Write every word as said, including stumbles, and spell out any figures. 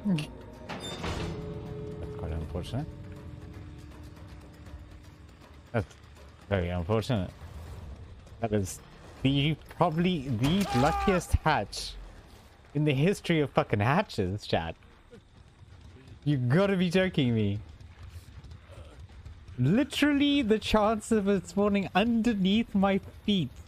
That's quite unfortunate. That's very unfortunate. That is the probably the luckiest hatch in the history of fucking hatches, chat. You gotta be joking me. Literally the chance of it spawning underneath my feet